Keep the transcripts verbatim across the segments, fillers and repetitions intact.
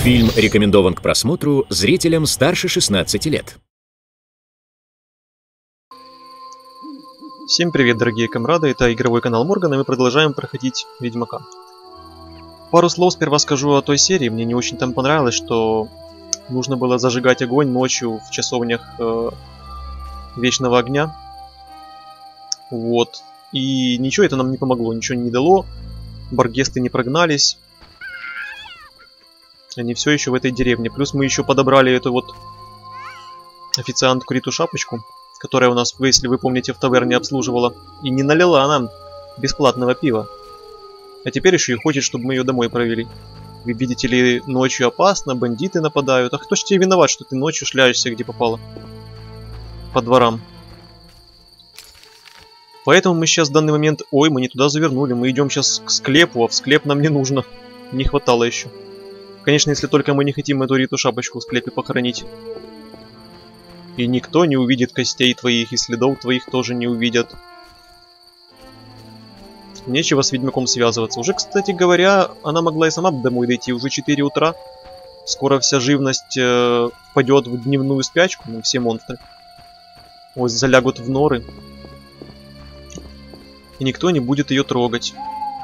Фильм рекомендован к просмотру зрителям старше шестнадцати лет. Всем привет, дорогие комрады, это игровой канал Морган, и мы продолжаем проходить Ведьмака. Пару слов сперва скажу о той серии. Мне не очень там понравилось, что нужно было зажигать огонь ночью в часовнях э, Вечного Огня. Вот. И ничего это нам не помогло, ничего не дало. Баргесты не прогнались. Они все еще в этой деревне. Плюс мы еще подобрали эту вот официантку Риту Шапочку, которая у нас, если вы помните, в таверне обслуживала. И не налила нам бесплатного пива. А теперь еще и хочет, чтобы мы ее домой провели. Вы видите ли, ночью опасно, бандиты нападают. А кто ж тебе виноват, что ты ночью шляешься, где попало? По дворам. Поэтому мы сейчас в данный момент... Ой, мы не туда завернули. Мы идем сейчас к склепу, а в склеп нам не нужно. Не хватало еще. Конечно, если только мы не хотим эту Риту Шапочку в склепе похоронить. И никто не увидит костей твоих, и следов твоих тоже не увидят. Нечего с Ведьмаком связываться. Уже, кстати говоря, она могла и сама домой дойти. Уже четыре утра. Скоро вся живность э, впадет в дневную спячку. Ну, все монстры. Вот залягут в норы. И никто не будет ее трогать.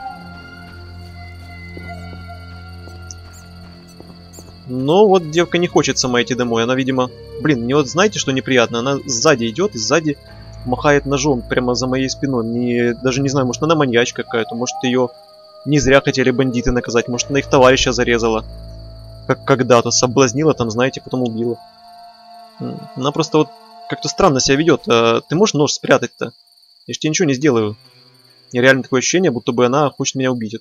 Но вот девка не хочет сама идти домой. Она, видимо... Блин, мне вот знаете, что неприятно? Она сзади идет и сзади махает ножом прямо за моей спиной. Не, даже не знаю, может она маньячка какая-то. Может ее не зря хотели бандиты наказать. Может она их товарища зарезала. Как когда-то. Соблазнила там, знаете, потом убила. Она просто вот как-то странно себя ведет. А ты можешь нож спрятать-то? Я ж тебе ничего не сделаю. И реально такое ощущение, будто бы она хочет меня убить.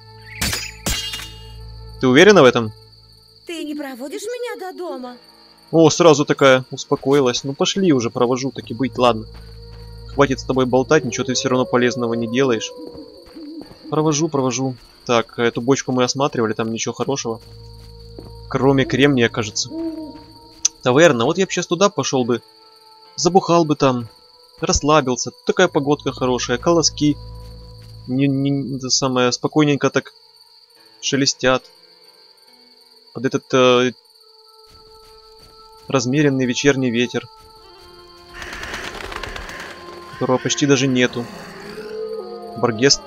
Ты уверена в этом? Ты не проводишь меня до дома? О, сразу такая успокоилась. Ну пошли уже, провожу, таки быть, ладно. Хватит с тобой болтать, ничего ты все равно полезного не делаешь. Провожу, провожу. Так, эту бочку мы осматривали, там ничего хорошего. Кроме кремния, кажется. Таверна, вот я бы сейчас туда пошел бы. Забухал бы там. Расслабился. Такая погодка хорошая, колоски. Не, не, это самое, спокойненько так шелестят. Под этот э, размеренный вечерний ветер, которого почти даже нету. Баргест.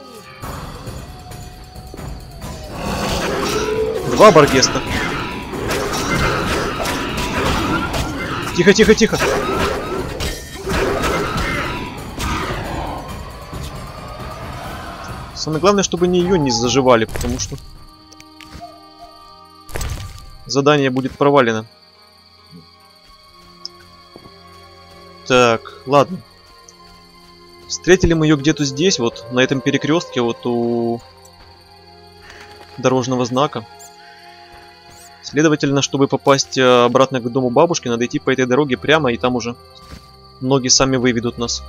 Два баргеста. Тихо, тихо, тихо. Самое главное, чтобы не ее не заживали, потому что задание будет провалено. Так, ладно. Встретили мы ее где-то здесь, вот, на этом перекрестке, вот у дорожного знака. Следовательно, чтобы попасть обратно к дому бабушки, надо идти по этой дороге прямо, и там уже ноги сами выведут нас.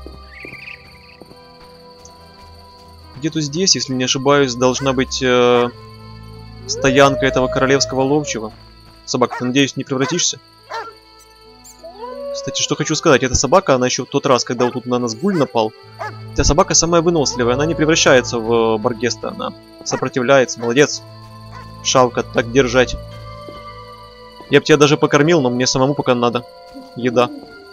Где-то здесь, если не ошибаюсь, должна быть э, стоянка этого королевского ловчего. Собака, ты, надеюсь, не превратишься? Кстати, что хочу сказать, эта собака, она еще в тот раз, когда вот тут на нас гуль напал, эта собака самая выносливая, она не превращается в баргеста, она сопротивляется, молодец. Шалка, так держать. Я бы тебя даже покормил, но мне самому пока надо еда.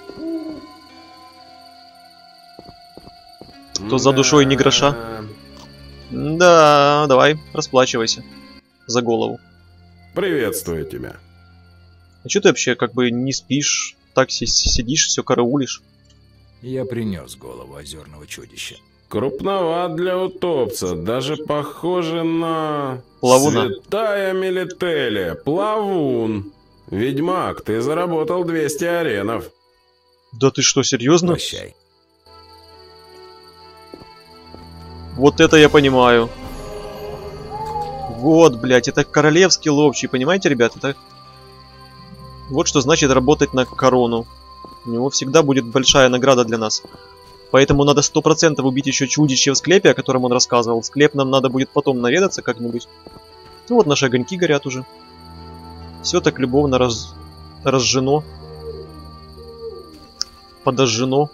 То за душой ни гроша. Да, давай, расплачивайся за голову. Приветствую тебя. А что ты вообще как бы не спишь, так сидишь, все караулишь? Я принес голову озерного чудища. Крупноват для утопца, даже похоже на... Плавуна. Святая Мелителия, плавун. Ведьмак, ты заработал двести аренов. Да ты что, серьезно? Прощай. Вот это я понимаю. Вот, блядь, это королевский ловчий, понимаете, ребят? Это... Вот что значит работать на корону. У него всегда будет большая награда для нас. Поэтому надо сто процентов убить еще чудище в склепе, о котором он рассказывал. В склеп нам надо будет потом наведаться как-нибудь. Ну вот наши огоньки горят уже. Все так любовно раз... разжено. Подожжено.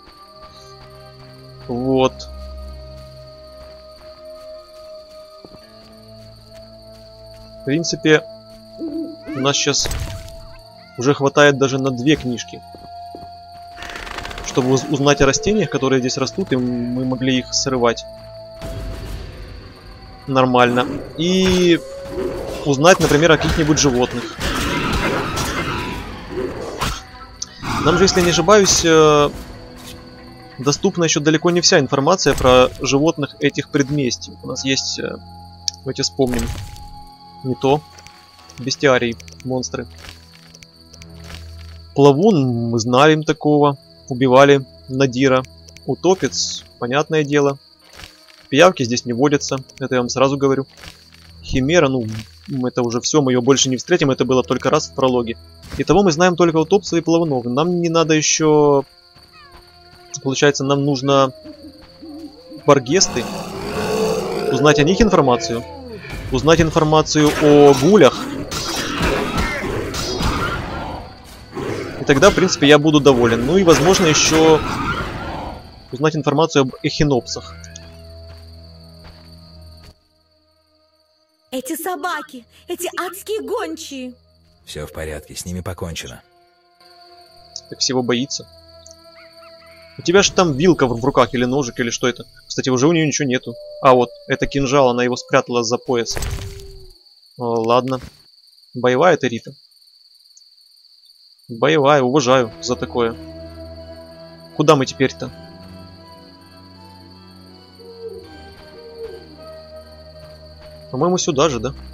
Вот. В принципе, У нас сейчас уже хватает даже на две книжки. Чтобы узнать о растениях, которые здесь растут, и мы могли их срывать. Нормально. И узнать, например, о каких-нибудь животных. Нам же, если не ошибаюсь, доступна еще далеко не вся информация про животных этих предместий. У нас есть, давайте вспомним, не то, бестиарий, монстры. Плавун, мы знаем такого, убивали Надира. Утопец, понятное дело. Пиявки здесь не водятся, это я вам сразу говорю. Химера, ну, это уже все, мы ее больше не встретим, это было только раз в прологе. Итого мы знаем только утопца и плавунов. Нам не надо еще... Получается, нам нужно баргесты. Узнать о них информацию. Узнать информацию о гулях. И тогда, в принципе, я буду доволен. Ну и, возможно, еще узнать информацию об эхинопсах. Эти собаки, эти адские гончие. Все в порядке, с ними покончено. Так всего боится. У тебя же там вилка в руках или ножик, или что это? Кстати, уже у нее ничего нету. А вот, это кинжал, она его спрятала за пояс. О, ладно. Боевая это Рита. Боевая, уважаю за такое. Куда мы теперь-то? По-моему, сюда же, да?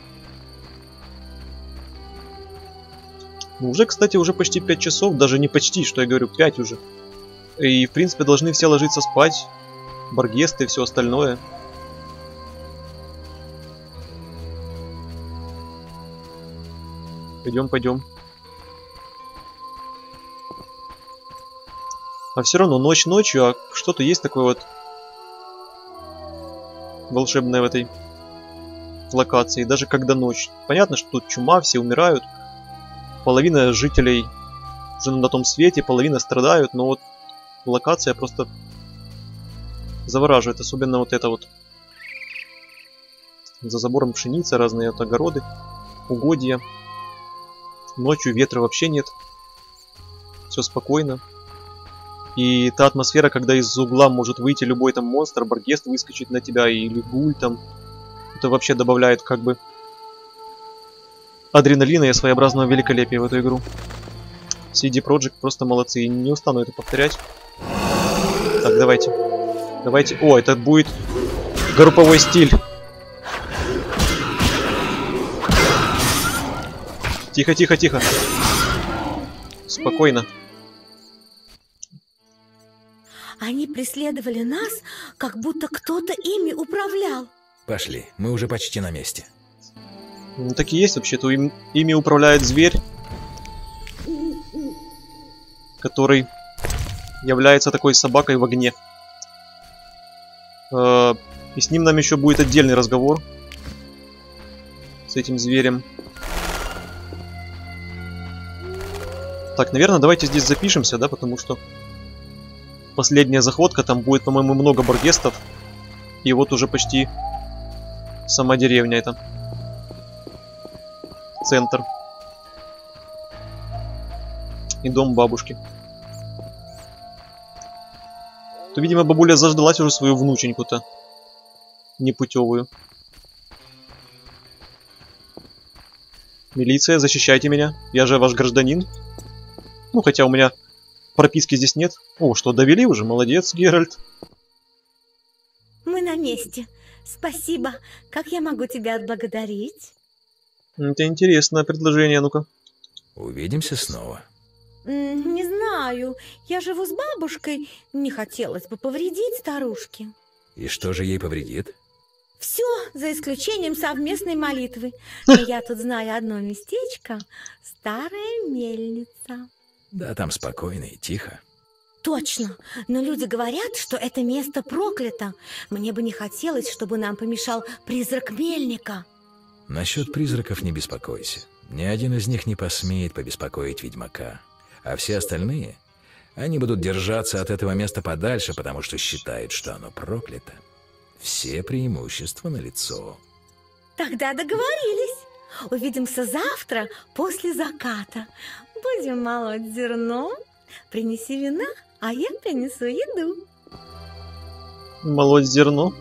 Ну, уже, кстати, уже почти пять часов. Даже не почти, что я говорю, пять уже. И, в принципе, должны все ложиться спать. Баргесты и все остальное. Пойдем, пойдем. А все равно ночь ночью, а что-то есть такое вот волшебное в этой локации, даже когда ночь. Понятно, что тут чума, все умирают. Половина жителей уже на том свете, половина страдают, но вот локация просто завораживает, особенно вот это вот. За забором пшеница, разные вот огороды, угодья. Ночью ветра вообще нет. Все спокойно. И та атмосфера, когда из угла может выйти любой там монстр, баргест выскочить на тебя, или гуль там. Это вообще добавляет как бы адреналина и своеобразного великолепия в эту игру. си ди Projekt просто молодцы, и не устану это повторять. Так, давайте. Давайте. О, это будет групповой стиль. Тихо, тихо, тихо. Спокойно. Они преследовали нас, как будто кто-то ими управлял. Пошли, мы уже почти на месте. Ну, так и есть вообще-то. Им, ими управляет зверь, который является такой собакой в огне. Э, и с ним нам еще будет отдельный разговор. С этим зверем. Так, наверное, давайте здесь запишемся, да, потому что последняя заходка, там будет, по-моему, много баргестов. И вот уже почти сама деревня это. Центр. И дом бабушки. То, видимо, бабуля заждалась уже свою внученьку-то. Непутевую. Милиция, защищайте меня. Я же ваш гражданин. Ну, хотя у меня прописки здесь нет. О, что, довели уже? Молодец, Геральт. Мы на месте. Спасибо. Как я могу тебя отблагодарить? Это интересное предложение, ну-ка. Увидимся снова. Не знаю. Я живу с бабушкой. Не хотелось бы повредить старушке. И что же ей повредит? Все, за исключением совместной молитвы. Но я тут знаю одно местечко. Старая мельница. Да, там спокойно и тихо. Точно. Но люди говорят, что это место проклято. Мне бы не хотелось, чтобы нам помешал призрак мельника. Насчет призраков не беспокойся. Ни один из них не посмеет побеспокоить ведьмака. А все остальные, они будут держаться от этого места подальше, потому что считают, что оно проклято. Все преимущества налицо. Тогда договорились. Увидимся завтра после заката. Будем молоть зерно. Принеси вина, а я принесу еду. Молоть зерно.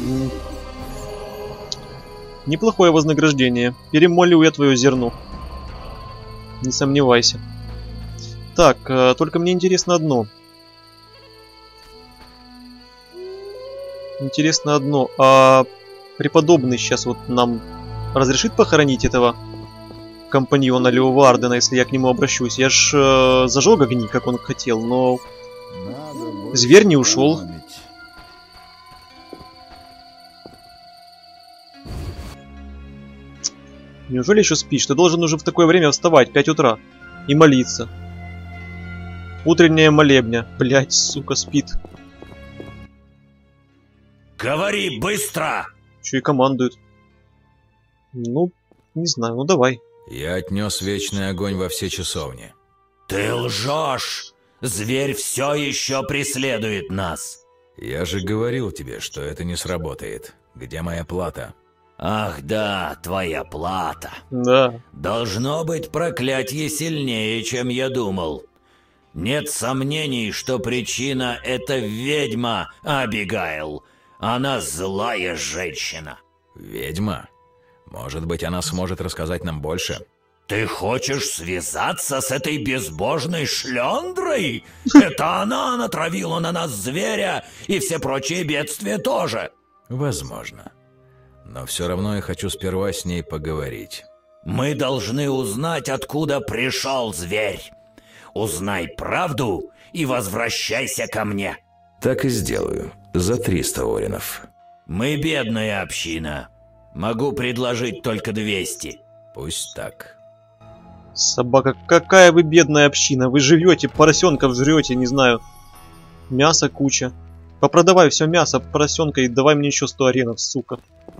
Неплохое вознаграждение. Перемолю я твое зерно. Не сомневайся. Так, только мне интересно одно. Интересно одно. А преподобный сейчас вот нам разрешит похоронить этого компаньона Леовардена, если я к нему обращусь? Я ж э, зажег огни, как он хотел, но зверь не ушел. Неужели еще спишь? Ты должен уже в такое время вставать, пять утра, и молиться. Утренняя молебня. Блять, сука, спит. Говори быстро! Еще и командует. Ну, не знаю, ну давай. Я отнес вечный огонь во все часовни. Ты лжешь! Зверь все еще преследует нас. Я же говорил тебе, что это не сработает. Где моя плата? Ах да, твоя плата. Да. Должно быть, проклятие сильнее, чем я думал. Нет сомнений, что причина — это ведьма Абигаил. Она злая женщина. Ведьма? Может быть, она сможет рассказать нам больше? Ты хочешь связаться с этой безбожной шлендрой? Это она натравила на нас зверя и все прочие бедствия тоже. Возможно. Но все равно я хочу сперва с ней поговорить. Мы должны узнать, откуда пришел зверь. Узнай правду и возвращайся ко мне. Так и сделаю. За триста оренов. Мы бедная община. Могу предложить только двести. Пусть так. Собака, какая вы бедная община. Вы живете, поросенков жрете, не знаю. Мясо куча. Попродавай все мясо, поросенка, и давай мне еще сто аренов, сука.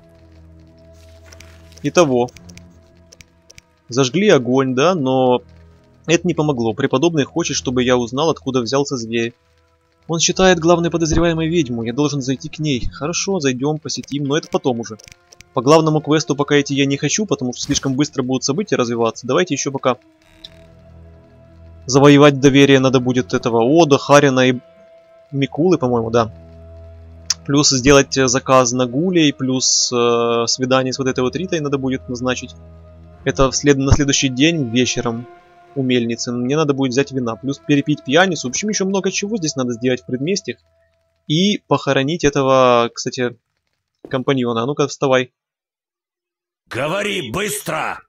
Итого. Зажгли огонь, да, но это не помогло. Преподобный хочет, чтобы я узнал, откуда взялся зверь. Он считает главной подозреваемой ведьму. Я должен зайти к ней. Хорошо, зайдем, посетим, но это потом уже. По главному квесту пока идти я не хочу, потому что слишком быстро будут события развиваться. Давайте еще пока завоевать доверие надо будет этого Ода, Харина и Микулы, по-моему, да. Плюс сделать заказ на гулей, плюс э, свидание с вот этой вот Ритой надо будет назначить. Это вслед... на следующий день вечером у мельницы. Мне надо будет взять вина, плюс перепить пьяницу. В общем, еще много чего здесь надо сделать в предместьях. И похоронить этого, кстати, компаньона. А ну-ка, вставай. Говори быстро!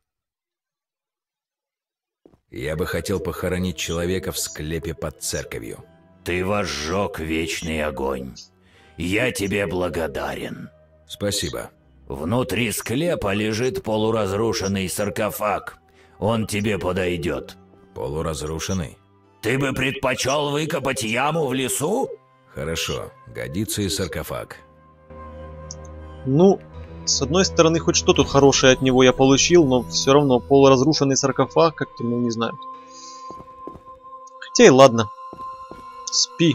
Я бы хотел похоронить человека в склепе под церковью. Ты возжег вечный огонь. Я тебе благодарен. Спасибо. Внутри склепа лежит полуразрушенный саркофаг. Он тебе подойдет. Полуразрушенный? Ты бы предпочел выкопать яму в лесу? Хорошо, годится и саркофаг. Ну, с одной стороны, хоть что-то хорошее от него я получил, но все равно полуразрушенный саркофаг, как-то, ну, не знаю. Хотя и ладно. Спи.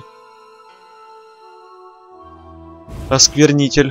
Осквернитель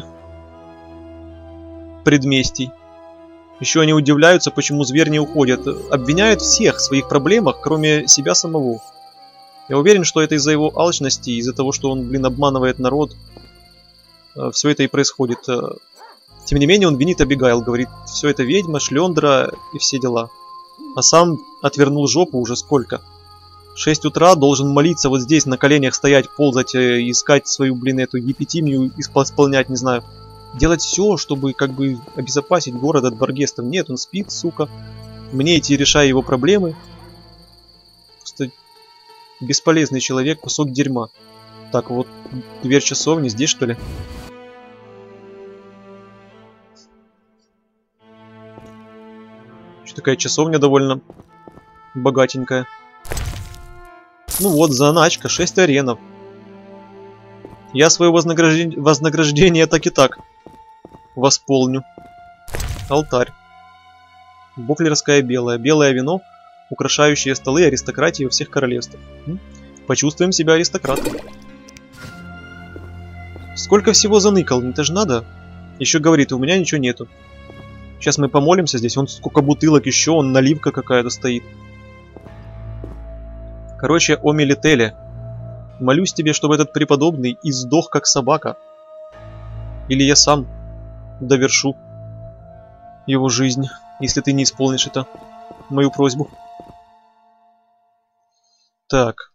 предместий. Еще они удивляются, почему зверь не уходит. Обвиняют всех в своих проблемах, кроме себя самого. Я уверен, что это из-за его алчности, из-за того, что он, блин, обманывает народ. Все это и происходит. Тем не менее, он винит Абигаил, говорит, все это ведьма, шлендра и все дела. А сам отвернул жопу уже сколько? В шесть утра должен молиться вот здесь, на коленях стоять, ползать, искать свою, блин, эту епитимию, исполнять, не знаю. Делать все, чтобы как бы обезопасить город от баргестов. Нет, он спит, сука. Мне идти, решая его проблемы. Просто бесполезный человек, кусок дерьма. Так, вот дверь часовни здесь, что ли? Что такая часовня довольно богатенькая. Ну вот, заначка, шесть аренов. Я свое вознаграждение, вознаграждение так и так восполню. Алтарь. Боклерское белое. Белое вино, украшающее столы аристократии во всех королевствах. Почувствуем себя аристократом. Сколько всего заныкал, это же надо. Еще говорит, у меня ничего нету. Сейчас мы помолимся здесь. Вон сколько бутылок еще, он наливка какая-то стоит. Короче, о Мелителе. Молюсь тебе, чтобы этот преподобный издох как собака. Или я сам довершу его жизнь, если ты не исполнишь это, мою просьбу. Так.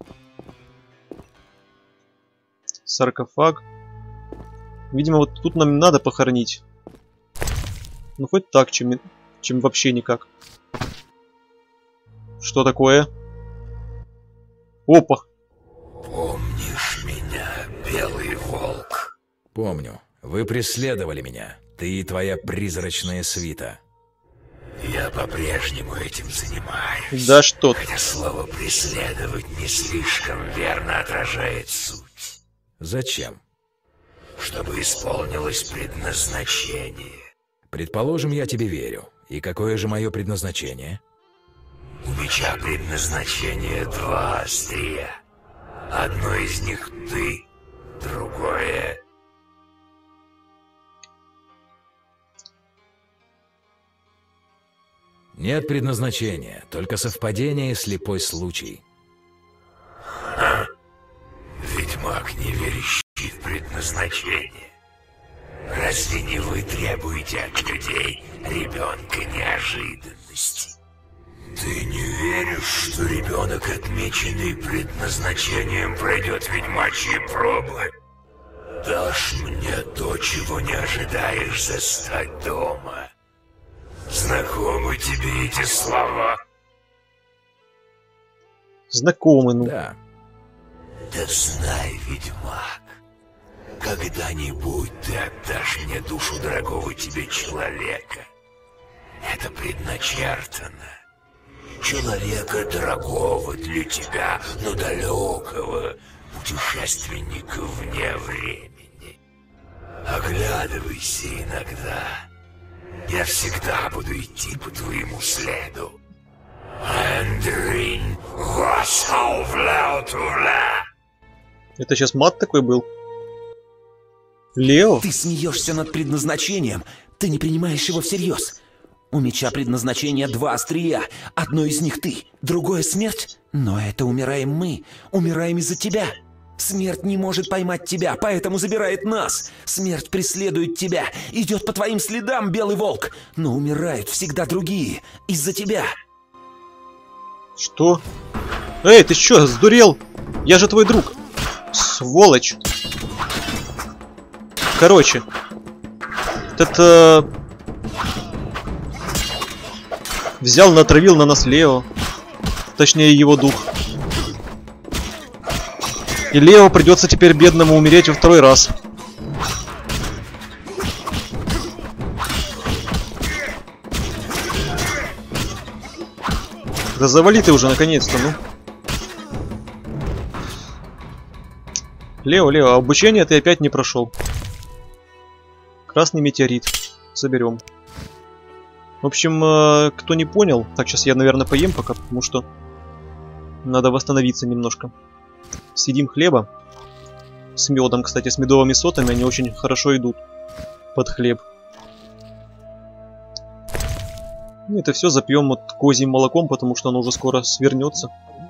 Саркофаг. Видимо, вот тут нам надо похоронить. Ну, хоть так, чем, чем вообще никак. Что такое? Опа! Помнишь меня, Белый Волк? Помню. Вы преследовали меня. Ты и твоя призрачная свита. Я по-прежнему этим занимаюсь. Да что ты. Хотя слово «преследовать» не слишком верно отражает суть. Зачем? Чтобы исполнилось предназначение. Предположим, я тебе верю. И какое же мое предназначение? У меча предназначение два острия. Одно из них ты, другое... Нет предназначения, только совпадение и слепой случай. Ха. Ведьмак, не верящий в предназначение. Разве не вы требуете от людей ребенка неожиданности? Ты не веришь, что ребенок, отмеченный предназначением, пройдет ведьмачьи пробы? Дашь мне то, чего не ожидаешь застать дома? Знакомы тебе эти слова? Знакомы, ну. Да. Да знай, ведьмак, когда-нибудь ты отдашь мне душу дорогого тебе человека. Это предначертано. Человека дорогого для тебя, но далекого, путешественника вне времени. Оглядывайся иногда. Я всегда буду идти по твоему следу. Андрин Васховляутувля. Это сейчас мат такой был? Лео? Ты смеешься над предназначением. Ты не принимаешь его всерьез. У меча предназначения два острия. Одно из них ты, другое смерть. Но это умираем мы. Умираем из-за тебя. Смерть не может поймать тебя, поэтому забирает нас. Смерть преследует тебя, идет по твоим следам, Белый Волк. Но умирают всегда другие, из-за тебя. Что? Эй, ты что, сдурел? Я же твой друг. Сволочь. Короче. Это... Взял, натравил на нас Лео. Точнее, его дух. И Лео придется теперь бедному умереть во второй раз. Да завали ты уже наконец-то, ну. Лео, Лео, обучение ты опять не прошел. Красный метеорит. Заберем. В общем, кто не понял, так, сейчас я, наверное, поем пока, потому что надо восстановиться немножко. Съедим хлеба с медом, кстати, с медовыми сотами, они очень хорошо идут под хлеб. И это все запьем вот козьим молоком, потому что оно уже скоро свернется.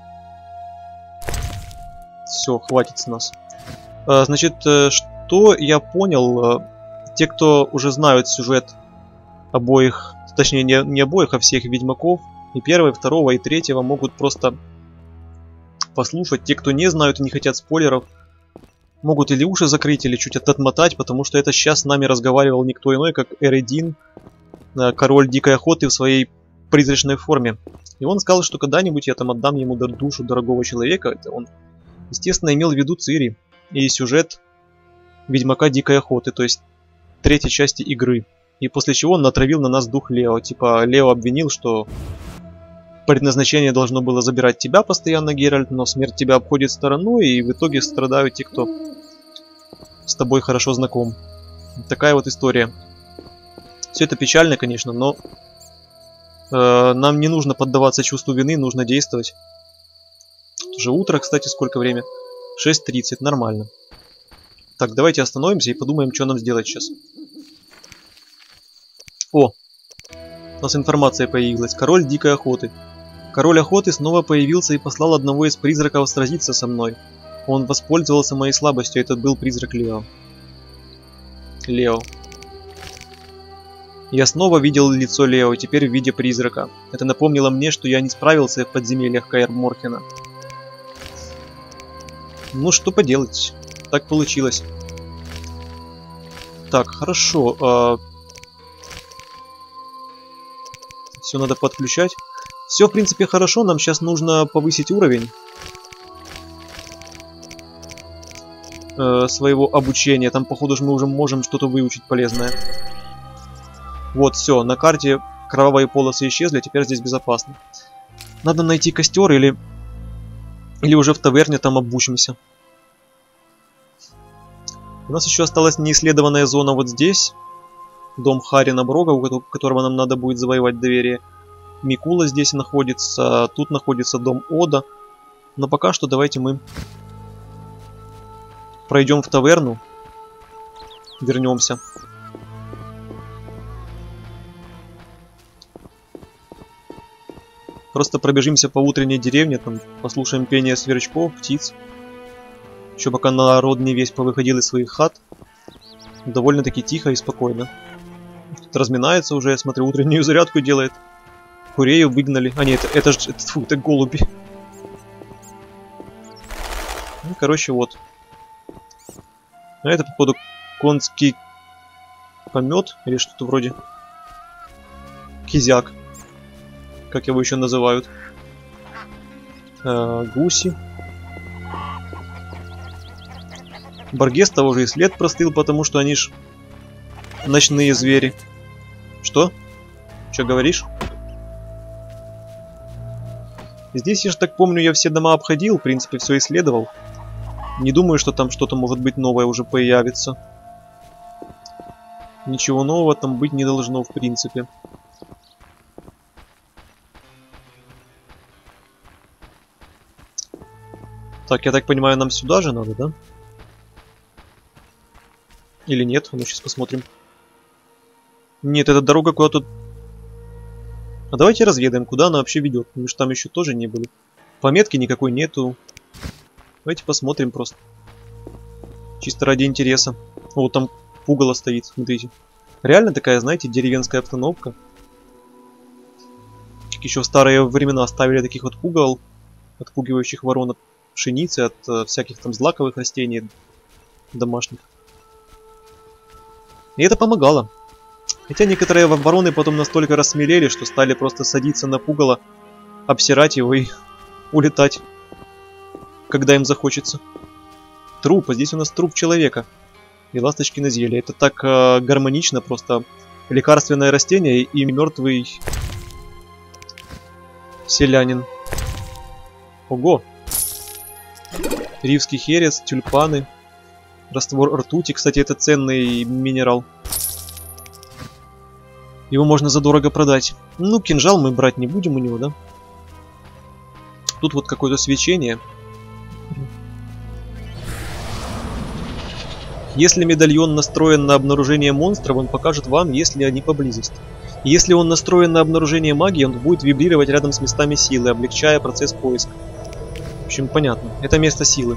Все, хватит с нас. А, значит, что я понял, те, кто уже знают сюжет обоих, точнее не, не обоих, а всех ведьмаков, и первого, и второго, и третьего, могут просто послушать. Те, кто не знают и не хотят спойлеров, могут или уши закрыть, или чуть отмотать, потому что это сейчас с нами разговаривал никто иной, как Эредин, король дикой охоты в своей призрачной форме. И он сказал, что когда-нибудь я там отдам ему душу дорогого человека. Это он, естественно, имел в виду Цири и сюжет Ведьмака Дикой Охоты, то есть третьей части игры. И после чего он натравил на нас дух Лео. Типа Лео обвинил, что предназначение должно было забирать тебя постоянно, Геральт, но смерть тебя обходит стороной, и в итоге страдают те, кто с тобой хорошо знаком. Такая вот история. Все это печально, конечно, но э, нам не нужно поддаваться чувству вины, нужно действовать. Тут уже утро, кстати, сколько время? шесть тридцать, нормально. Так, давайте остановимся и подумаем, что нам сделать сейчас. О, У нас информация появилась. Король дикой охоты. Король охоты снова появился и послал одного из призраков сразиться со мной. Он воспользовался моей слабостью. Этот был призрак Лео. Лео. Я снова видел лицо Лео, теперь в виде призрака. Это напомнило мне, что я не справился в подземельях Каэр Морхена. Ну, что поделать. Так получилось. Так, хорошо. А... Все надо подключать. Все, в принципе, хорошо. Нам сейчас нужно повысить уровень э, своего обучения. Там, походу, мы уже можем что-то выучить полезное. Вот, все. На карте кровавые полосы исчезли. Теперь здесь безопасно. Надо найти костер или... Или уже в таверне там обучимся. У нас еще осталась неисследованная зона вот здесь. Дом Харина Брога, у которого нам надо будет завоевать доверие. Микула здесь находится. Тут находится дом Ода. Но пока что давайте мы пройдем в таверну. Вернемся. Просто пробежимся по утренней деревне, там послушаем пение сверчков, птиц. Еще пока народ не весь повыходил из своих хат. Довольно-таки тихо и спокойно. Тут разминается уже, я смотрю, утреннюю зарядку делает. Курею выгнали. А нет, это, это же... Это, фу, это голуби. Ну, короче, вот. А это, походу, конский помет или что-то вроде. Кизяк. Как его еще называют. А, гуси. Баргес того же и след простыл, потому что они ж ночные звери. Что? Что говоришь? Здесь, я же так помню, я все дома обходил, в принципе, все исследовал. Не думаю, что там что-то может быть новое уже появится. Ничего нового там быть не должно, в принципе. Так, я так понимаю, нам сюда же надо, да? Или нет? Ну, сейчас посмотрим. Нет, эта дорога куда-то... А давайте разведаем, куда она вообще ведет. Мы же там еще тоже не были. Пометки никакой нету. Давайте посмотрим просто. Чисто ради интереса. О, вот там пугало стоит, смотрите. Реально такая, знаете, деревенская обстановка. Еще в старые времена ставили таких вот пугал, отпугивающих ворон от пшеницы, от э, всяких там злаковых растений домашних. И это помогало. Хотя некоторые вороны потом настолько рассмелели, что стали просто садиться на пугало, обсирать его и улетать, когда им захочется. Труп, а здесь у нас труп человека. И ласточки на зелье. Это так э, гармонично, просто лекарственное растение и мертвый селянин. Ого! Ривский херес, тюльпаны, раствор ртути. Кстати, это ценный минерал. Его можно задорого продать. Ну, кинжал мы брать не будем у него, да? Тут вот какое-то свечение. Если медальон настроен на обнаружение монстров, он покажет вам, если они поблизости. Если он настроен на обнаружение магии, он будет вибрировать рядом с местами силы, облегчая процесс поиска. В общем, понятно. Это место силы.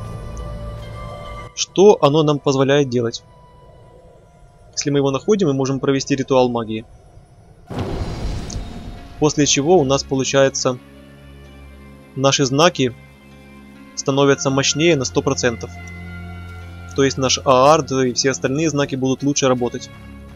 Что оно нам позволяет делать? Если мы его находим, мы можем провести ритуал магии. После чего у нас получается... Наши знаки становятся мощнее на сто процентов. То есть наш аард и все остальные знаки будут лучше работать.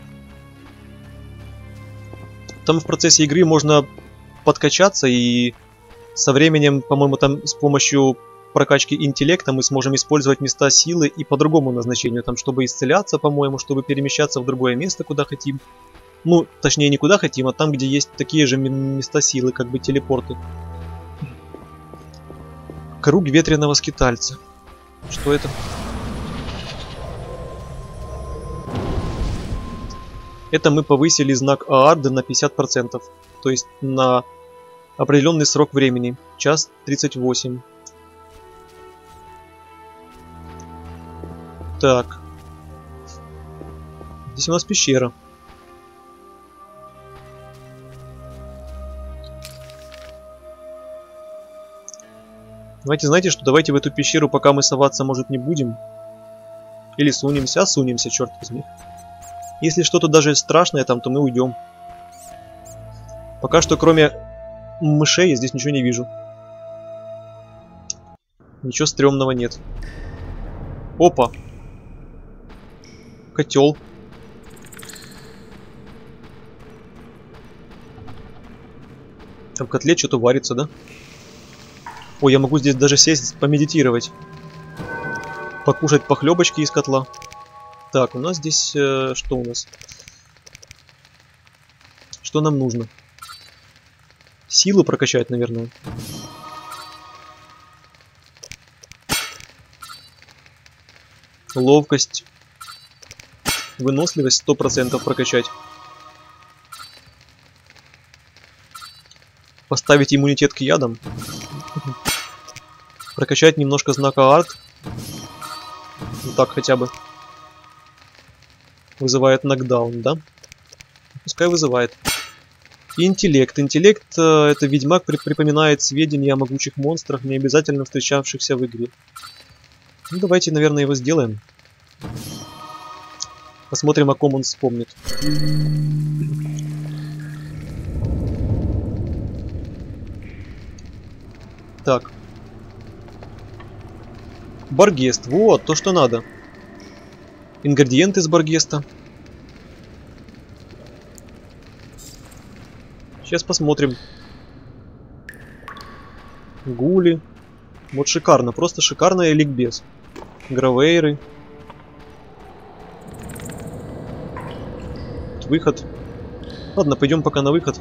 Там в процессе игры можно подкачаться, и со временем, по-моему, там с помощью прокачки интеллекта мы сможем использовать места силы и по другому назначению. Там, чтобы исцеляться, по-моему, чтобы перемещаться в другое место, куда хотим. Ну, точнее, не куда хотим, а там, где есть такие же места силы, как бы телепорты. Круг ветреного скитальца. Что это? Это мы повысили знак аарда на пятьдесят процентов. То есть на определенный срок времени. час тридцать восемь. Так. Здесь у нас пещера. Давайте, знаете что, давайте в эту пещеру, пока мы соваться, может, не будем. Или сунемся, а сунемся, черт возьми. Если что-то даже страшное там, то мы уйдем. Пока что, кроме мышей, я здесь ничего не вижу. Ничего стрёмного нет. Опа. Котел. Там в котле что-то варится, да? Ой, я могу здесь даже сесть, помедитировать. Покушать похлебочки из котла. Так, у нас здесь... Э, что у нас? Что нам нужно? Силу прокачать, наверное. Ловкость. Выносливость сто процентов прокачать. Поставить иммунитет к ядам. Прокачать немножко знака арт. Ну так хотя бы. Вызывает нокдаун, да? Пускай вызывает. И интеллект. Интеллект э, это ведьмак при припоминает сведения о могучих монстрах, не обязательно встречавшихся в игре. Ну давайте, наверное, его сделаем. Посмотрим, о ком он вспомнит. Так. Баргест. Вот, то, что надо. Ингредиенты из баргеста. Сейчас посмотрим. Гули. Вот шикарно. Просто шикарно и ликбез. Гравейры. Выход. Ладно, пойдем пока на выход.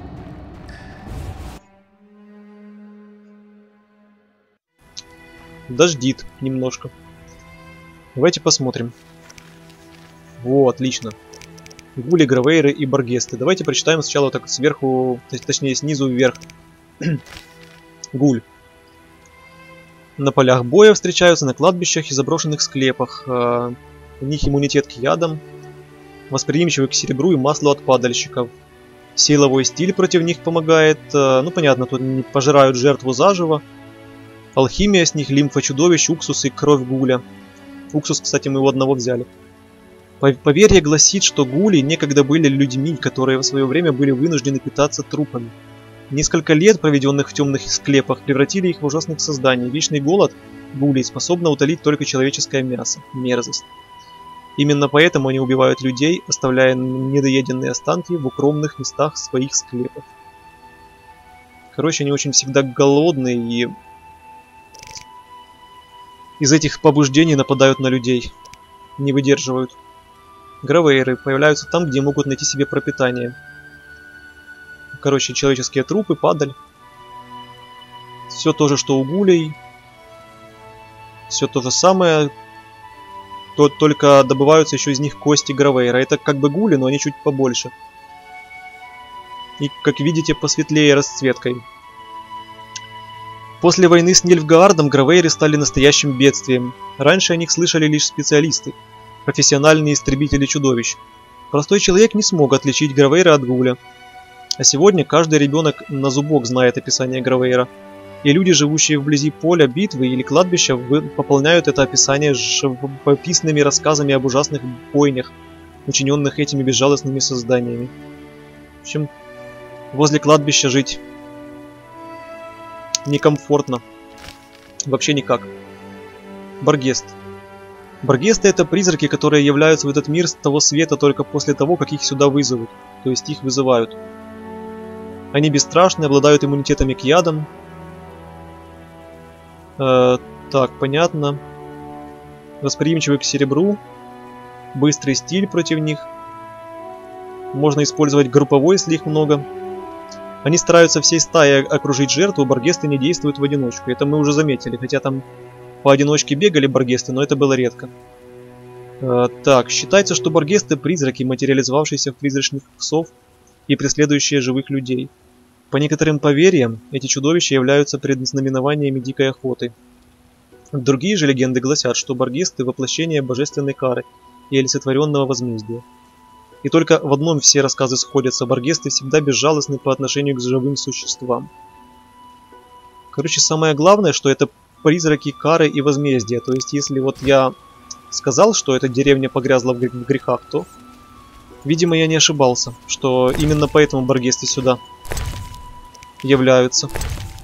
Дождит немножко. Давайте посмотрим. Во, отлично. Гули, гравейры и баргесты. Давайте прочитаем сначала так сверху, точнее снизу вверх. Гуль. На полях боя встречаются на кладбищах и заброшенных склепах. У них иммунитет к ядам, восприимчивый к серебру и маслу от падальщиков. Силовой стиль против них помогает. Ну понятно, тут не пожирают жертву заживо. Алхимия с них, лимфа чудовищ, уксус и кровь гуля. Уксус, кстати, мы его одного взяли. Поверье гласит, что гули некогда были людьми, которые в свое время были вынуждены питаться трупами. Несколько лет, проведенных в темных склепах, превратили их в ужасных созданий. Вечный голод гулей способна утолить только человеческое мясо. Мерзость. Именно поэтому они убивают людей, оставляя недоеденные останки в укромных местах своих склепов. Короче, они очень всегда голодные и из этих побуждений нападают на людей. Не выдерживают. Гравейры появляются там, где могут найти себе пропитание. Короче, человеческие трупы, падаль. Все то же, что у гулей. Все то же самое. То, только добываются еще из них кости гравейра. Это как бы гули, но они чуть побольше. И, как видите, посветлее расцветкой. После войны с Нильфгаардом гравейры стали настоящим бедствием. Раньше о них слышали лишь специалисты. Профессиональные истребители чудовищ. Простой человек не смог отличить гравейра от гуля. А сегодня каждый ребенок на зубок знает описание гравейра. И люди, живущие вблизи поля битвы или кладбища, пополняют это описание живописными рассказами об ужасных бойнях, учиненных этими безжалостными созданиями. В общем, возле кладбища жить некомфортно. Вообще никак. Баргест. Баргесты — это призраки, которые являются в этот мир с того света только после того, как их сюда вызовут. То есть их вызывают. Они бесстрашны, обладают иммунитетами к ядам. Э, так, понятно. Восприимчивы к серебру. Быстрый стиль против них. Можно использовать групповой, если их много. Они стараются всей стаей окружить жертву, баргесты не действуют в одиночку. Это мы уже заметили, хотя там поодиночке бегали баргесты, но это было редко. Э, так, считается, что баргесты — призраки, материализовавшиеся в призрачных псов и преследующие живых людей. По некоторым поверьям, эти чудовища являются предзнаменованиями дикой охоты. Другие же легенды гласят, что баргесты — воплощение божественной кары и олицетворенного возмездия. И только в одном все рассказы сходятся: баргесты всегда безжалостны по отношению к живым существам. Короче, самое главное, что это призраки кары и возмездия. То есть, если вот я сказал, что эта деревня погрязла в грехах, то, видимо, я не ошибался, что именно поэтому баргесты сюда являются.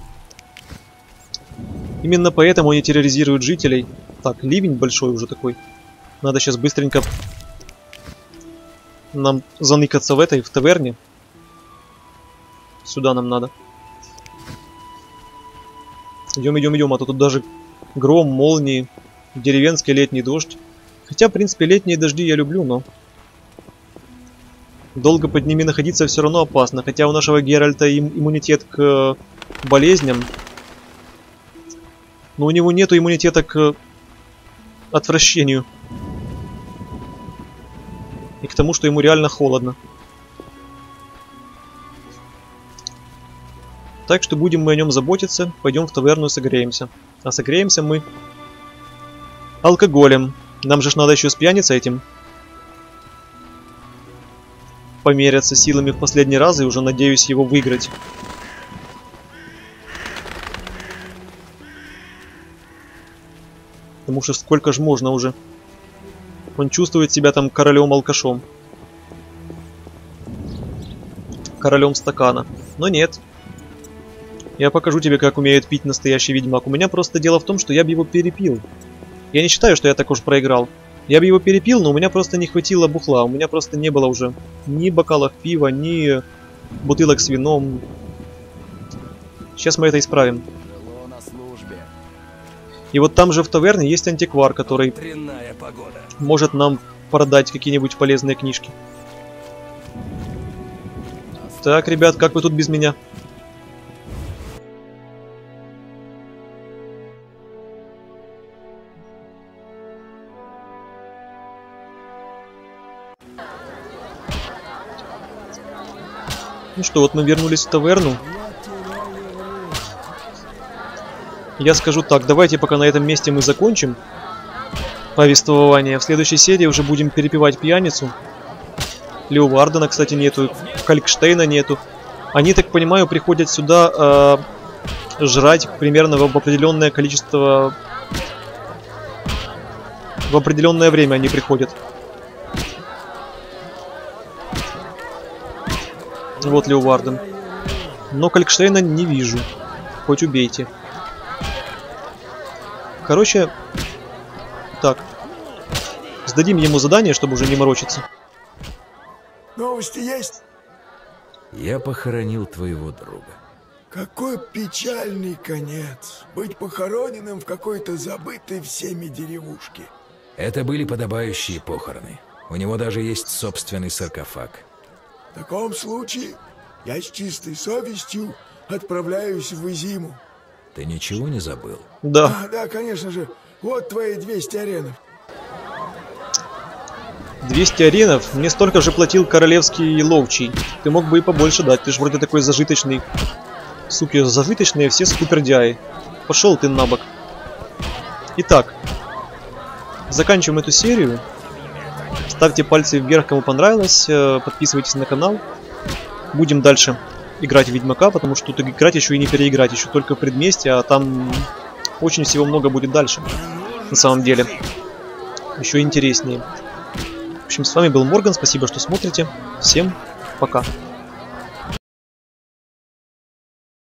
Именно поэтому они терроризируют жителей. Так, ливень большой уже такой. Надо сейчас быстренько нам заныкаться в этой, в таверне. Сюда нам надо. Идем, идем, идем, а то тут даже гром, молнии, деревенский летний дождь. Хотя, в принципе, летние дожди я люблю, но долго под ними находиться все равно опасно. Хотя у нашего Геральта им иммунитет к болезням. Но у него нету иммунитета к отвращению. И к тому, что ему реально холодно. Так что будем мы о нем заботиться. Пойдем в таверну и согреемся. А согреемся мы алкоголем. Нам же ж надо еще с пьяницей этим померяться силами в последний раз. И уже надеюсь его выиграть. Потому что сколько ж можно уже. Он чувствует себя там королем-алкашом. Королем стакана. Но нет. Я покажу тебе, как умеет пить настоящий ведьмак. У меня просто дело в том, что я бы его перепил. Я не считаю, что я так уж проиграл. Я бы его перепил, но у меня просто не хватило бухла. У меня просто не было уже ни бокалов пива, ни бутылок с вином. Сейчас мы это исправим. И вот там же в таверне есть антиквар, который может нам продать какие-нибудь полезные книжки. Так, ребят, как вы тут без меня? Ну что, вот мы вернулись в таверну. Я скажу так, давайте пока на этом месте мы закончим повествование. В следующей серии уже будем перепевать пьяницу. Леовардена, кстати, нету. Калькштейна нету. Они, так понимаю, приходят сюда э, жрать примерно в определенное количество... В определенное время они приходят. Вот Леоварден. Но Калькштейна не вижу. Хоть убейте. Короче, так. Сдадим ему задание, чтобы уже не морочиться. Новости есть? Я похоронил твоего друга. Какой печальный конец. Быть похороненным в какой-то забытой всеми деревушке. Это были подобающие похороны. У него даже есть собственный саркофаг. В таком случае я с чистой совестью отправляюсь в Изиму. Ты ничего не забыл? Да. А, да, конечно же. Вот твои двести аренов. двести аренов? Мне столько же платил королевский ловчий. Ты мог бы и побольше дать. Ты же вроде такой зажиточный. Суки, зажиточные все скупердяи. Пошел ты на бок. Итак. Заканчиваем эту серию. Ставьте пальцы вверх, кому понравилось. Подписывайтесь на канал. Будем дальше играть в Ведьмака, потому что тут играть еще и не переиграть. Еще только предместье, а там очень всего много будет дальше. На самом деле. Еще интереснее. В общем, с вами был Морган. Спасибо, что смотрите. Всем пока.